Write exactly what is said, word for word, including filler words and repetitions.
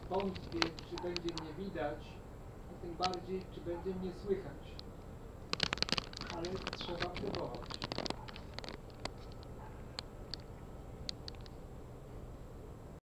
wątpię, czy będzie mnie widać, a tym bardziej, czy będzie mnie słychać. Ale trzeba próbować.